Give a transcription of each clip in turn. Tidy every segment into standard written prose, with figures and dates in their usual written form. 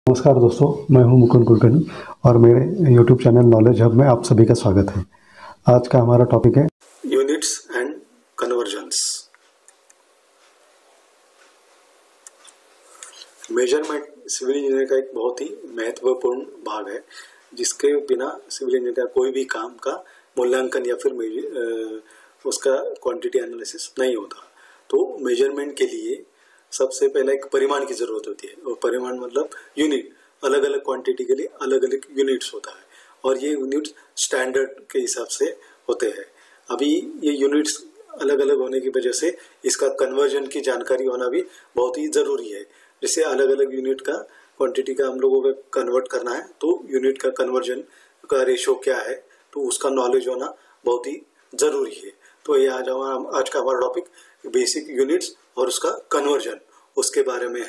नमस्कार दोस्तों, मैं हूं मुकुंद कुलकर्णी और मेरे YouTube चैनल नॉलेज हब में आप सभी का स्वागत है। आज का हमारा टॉपिक है units and conversions. Measurement civil engineer का एक बहुत ही महत्वपूर्ण भाग है, जिसके बिना सिविल इंजीनियर का कोई भी काम का मूल्यांकन या फिर उसका क्वांटिटी एनालिसिस नहीं होता। तो मेजरमेंट के लिए सबसे पहले एक परिमाण की जरूरत होती है, और परिमाण मतलब यूनिट। अलग अलग क्वांटिटी के लिए अलग अलग यूनिट्स होता है, और ये यूनिट्स स्टैंडर्ड के हिसाब से होते हैं। अभी ये यूनिट्स अलग अलग होने की वजह से इसका कन्वर्जन की जानकारी होना भी बहुत ही जरूरी है। जैसे अलग अलग यूनिट का क्वांटिटी का हम लोगों को कन्वर्ट करना है, तो यूनिट का कन्वर्जन का रेशो क्या है, तो उसका नॉलेज होना बहुत ही जरूरी है। तो ये आज का हमारा टॉपिक बेसिक यूनिट्स और उसका कन्वर्जन, उसके बारे में है।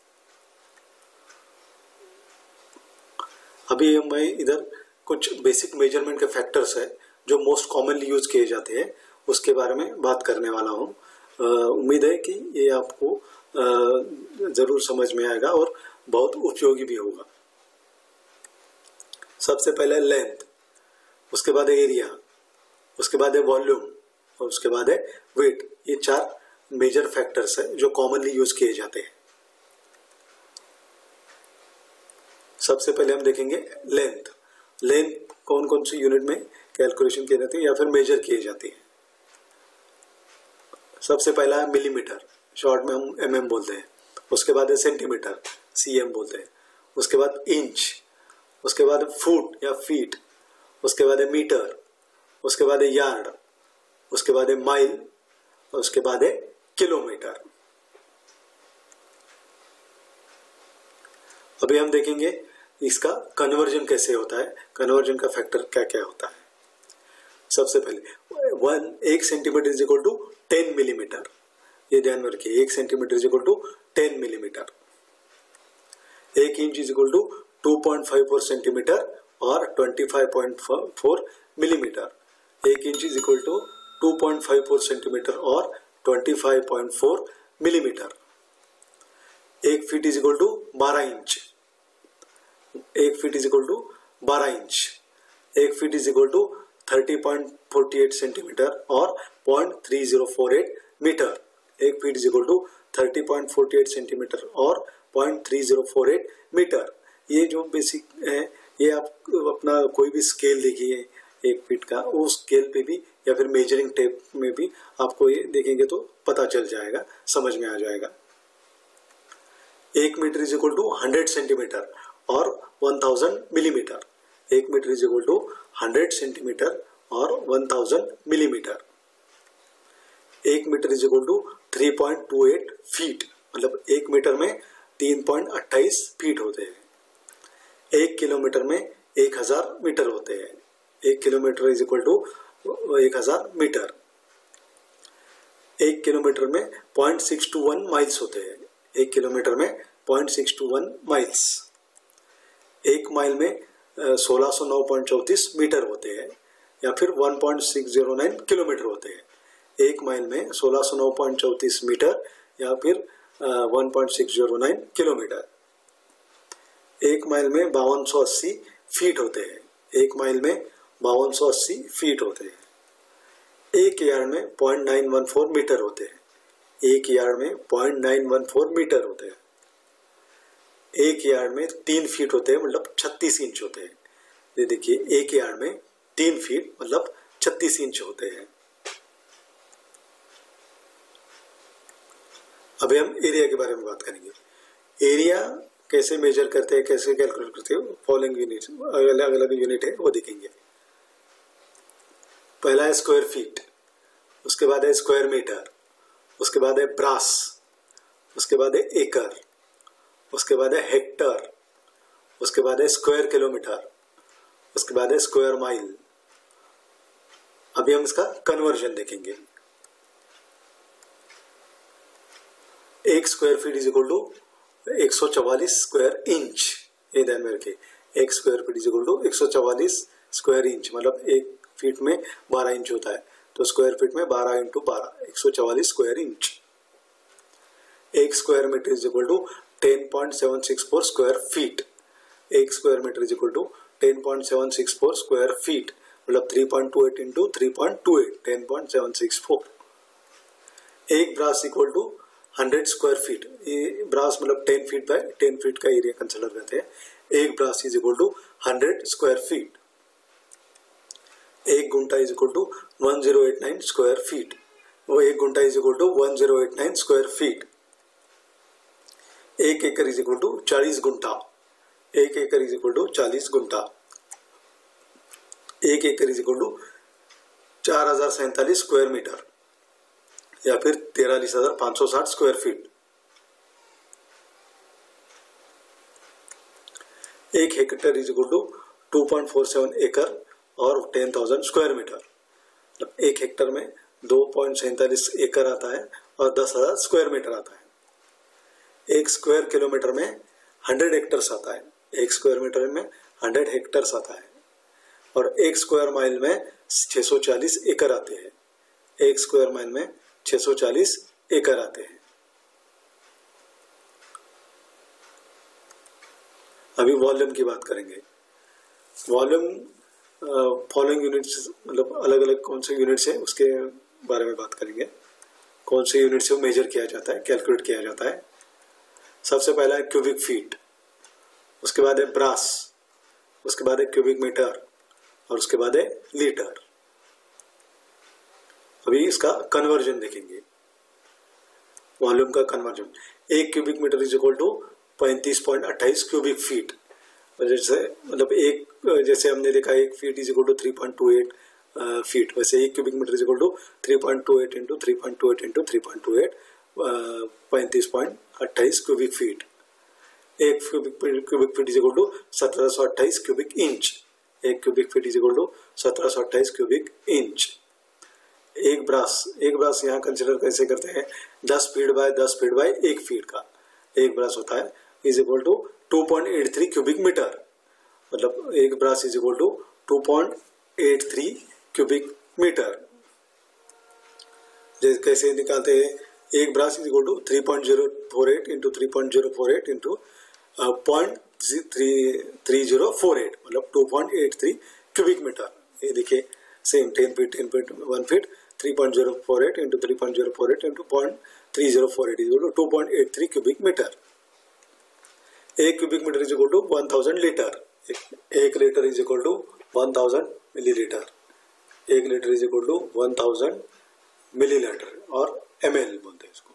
अभी मैं इधर कुछ बेसिक मेजरमेंट के फैक्टर्स है जो मोस्ट कॉमनली यूज किए जाते हैं, उसके बारे में बात करने वाला हूँ। उम्मीद है कि ये आपको जरूर समझ में आएगा और बहुत उपयोगी भी होगा। सबसे पहले लेंथ, उसके बाद है एरिया, उसके बाद है वॉल्यूम और उसके बाद है वेट। ये चार मेजर फैक्टर्स है जो कॉमनली यूज किए जाते हैं। सबसे पहले हम देखेंगे लेंथ। लेंथ कौन कौन सी यूनिट में कैलकुलेशन किए जाते हैं या फिर मेजर किए जाते हैं। सबसे पहला है मिलीमीटर, शॉर्ट में हम mm बोलते हैं। उसके बाद है सेंटीमीटर, cm बोलते हैं। उसके बाद इंच, उसके बाद फुट या फीट, उसके बाद है मीटर, उसके बाद है यार्ड, उसके बाद है माइल और उसके बाद है किलोमीटर। अभी हम देखेंगे इसका कन्वर्जन कैसे होता है, कन्वर्जन का फैक्टर क्या क्या होता है। सबसे पहले 1 centimetre is equal to 10 millimetre, ये ध्यान में रखिए। 1 centimetre is equal to 10 millimetre. 1 inch is equal to 2.54 centimetre और 25.4 millimetre. 1 inch is equal to 2.54 centimetre और 25.4 millimetre. 1 feet is equal to 12 inch. 1 feet is equal to 12 inch. 1 feet is equal to 30.48 centimetre और 0.3048 metre. 1 feet is equal to 30.48 centimetre और 0.3048 metre. ये जो basic है, ये आप अपना कोई भी स्केल देखिए 1 फीट का, उस स्केल पे भी या फिर मेजरिंग टेप में भी आपको ये देखेंगे तो पता चल जाएगा, समझ में आ जाएगा। 1 metre is equal to 100 centimetre और 1000 millimetre. 1 metre is equal to 100 centimetre और 1000 millimetre. 1 metre is equal to 3.28 feet, मतलब 1 मीटर में 3.28 फीट होते हैं। 1 किलोमीटर में 1000 मीटर होते हैं। 1 kilometre is equal to 1000 metre. 1 kilometre में 0.621 माइल्स होते हैं। 1 किलोमीटर में 0.621 माइल्स। 1 माइल में 1609.34 मीटर होते हैं या फिर 1.609 किलोमीटर होते हैं। 1 माइल में 1609.34 मीटर या फिर 1.609 किलोमीटर। 1 माइल में 5280 फीट होते हैं। 1 माइल में 5280 फीट होते हैं। 1 यार्ड में 0.914 मीटर होते हैं। 1 यार्ड में 0.914 मीटर होते हैं। 1 यार्ड में 3 फीट होते हैं, मतलब 36 इंच होते हैं। ये देखिए, 1 यार्ड में 3 फीट मतलब 36 इंच होते हैं। अभी हम एरिया के बारे में बात करेंगे। एरिया कैसे मेजर करते हैं, कैसे कैलकुलेट करते हैं, फॉलोइंग यूनिट, अलग अलग यूनिट है वो देखेंगे। पहला है स्क्वायर फीट, उसके बाद है स्क्वायर मीटर, उसके बाद है ब्रास, उसके बाद है एकड़, उसके बाद है हेक्टर, उसके बाद है स्क्वायर किलोमीटर, उसके बाद है स्क्वायर माइल। अभी हम इसका कन्वर्जन देखेंगे। 1 square feet is equal to 144 square inch, ये ध्यान में रखिए। 1 square feet is equal to 144 square inch, मतलब 1 फीट में 12 इंच होता है, तो स्क्वायर फीट में 12 into 12 144 square inch. 1 square metre is equal to 10.764 square feet. 1 square metre is equal to 10.764 square feet, मतलब 3.28 इंटू 3.28, 10.764। एक brass equal to 100 square feet. ये brass मतलब 10 फीट बाय 10 फीट का एरिया कंसिडर करते हैं। एक brass is equal to 100 square feet. एक guntha is equal to 1089 square feet. वो एक guntha is equal to 1089 square feet. एक एकड़ इज इक्वल टू 40 गुंटा। एक एकड़ इज इक्वल टू 40 गुंटा। एक एकड़ is equal to 4047 square metre या फिर 43,560 स्क्वायर फीट। एक हेक्टेयर इज इक्वल टू 2.47 एकड़ और 10,000 स्क्वायर मीटर। मतलब एक हेक्टेयर में 2.47 एकड़ आता है और 10,000 स्क्वायर मीटर आता है। एक स्क्वायर किलोमीटर में 100 हेक्टर्स आता है। एक स्क्वायर मीटर में 100 हेक्टर्स आता है और एक स्क्वायर माइल में 640 एकड़ आते हैं। एक स्क्वायर माइल में 640 एकड़ आते हैं। अभी वॉल्यूम की बात करेंगे। वॉल्यूम फॉलोइंग यूनिट्स, मतलब अलग अलग कौन से यूनिट्स है उसके बारे में बात करेंगे। कौन से यूनिट से मेजर किया जाता है, कैलकुलेट किया जाता है। सबसे पहला है क्यूबिक फीट, उसके बाद है ब्रास, उसके बाद है क्यूबिक मीटर और उसके बाद है लीटर। अभी इसका कन्वर्जन देखेंगे। वॉल्यूम का कन्वर्जन, एक cubic metre is equal to 35.28 cubic feet. जैसे मतलब एक, जैसे हमने देखा एक feet is equal to 3.28 feet, वैसे एक cubic metre is equal to 3.28 into 3.28 into 3.28 35.28 cubic feet. एक cubic feet is equal to 1728 cubic inch. एक cubic feet is equal to 1728 cubic inch. एक ब्रास यहाँ कंसिडर कैसे करते हैं, 10 feet by 10 feet bye 1 feet का एक ब्रास होता है, is equal to 2.83 cubic metre. मतलब एक brass is equal to 2.83 cubic metre. जैसे कैसे निकालते हैं, एक brass is equal to 3.048 into 3.048 into 0.3048, मतलब 2.83 क्यूबिक मीटर। ये देखिए same 10 feet 1 feet 3.048 into 3.048 into 0.3048 is equal to 2.83 cubic metre. एक cubic metre is equal to 1000 litre. एक litre is equal to 1000 millilitre. एक litre is equal to 1000 millilitre और ml बोलते हैं इसको।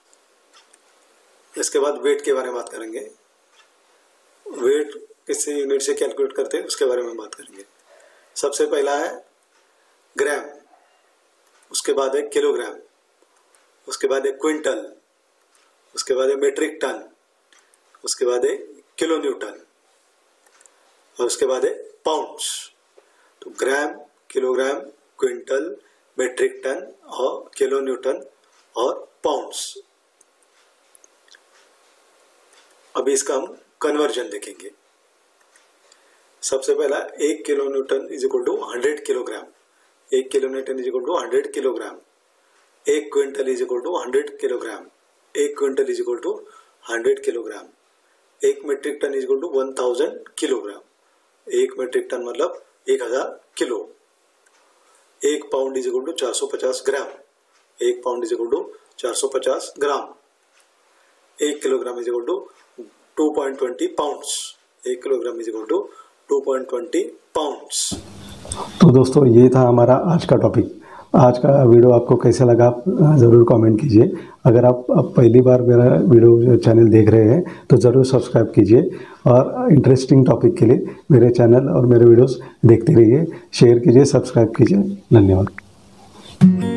इसके बाद वेट के बारे में बात करेंगे। वेट किस यूनिट से कैलकुलेट करते हैं उसके बारे में बात करेंगे। सबसे पहला है ग्राम, उसके बाद है किलोग्राम, उसके बाद है क्विंटल, उसके बाद है मीट्रिक टन, उसके बाद है किलो न्यूटन और उसके बाद है पाउंड्स। तो gram, kilogram, quintal, metric ton और किलो न्यूटन और पाउंड्स। अभी इसका हम कन्वर्जन देखेंगे। सबसे पहला 1 kilo newton is equal to 100 kilogram. 1 kilo newton is equal to 100 kilogram. 1 quintal is equal to 100 kilogram. 1 quintal is equal to 100 kilogram. 1 metric ton is equal to 1000 kilogram. 1 metric ton मतलब 1000 kilo. 1 pound is equal to 450 gram. 1 pound is equal to 450 gram. 1 kilogram is equal to 2.20 pounds. 1 kilogram is equal to 2.20 pounds. तो दोस्तों ये था हमारा आज का topic. आज का वीडियो आपको कैसा लगा आप ज़रूर कमेंट कीजिए। अगर आप पहली बार मेरा वीडियो चैनल देख रहे हैं तो ज़रूर सब्सक्राइब कीजिए और इंटरेस्टिंग टॉपिक के लिए मेरे चैनल और मेरे वीडियोस देखते रहिए। शेयर कीजिए, सब्सक्राइब कीजिए। धन्यवाद।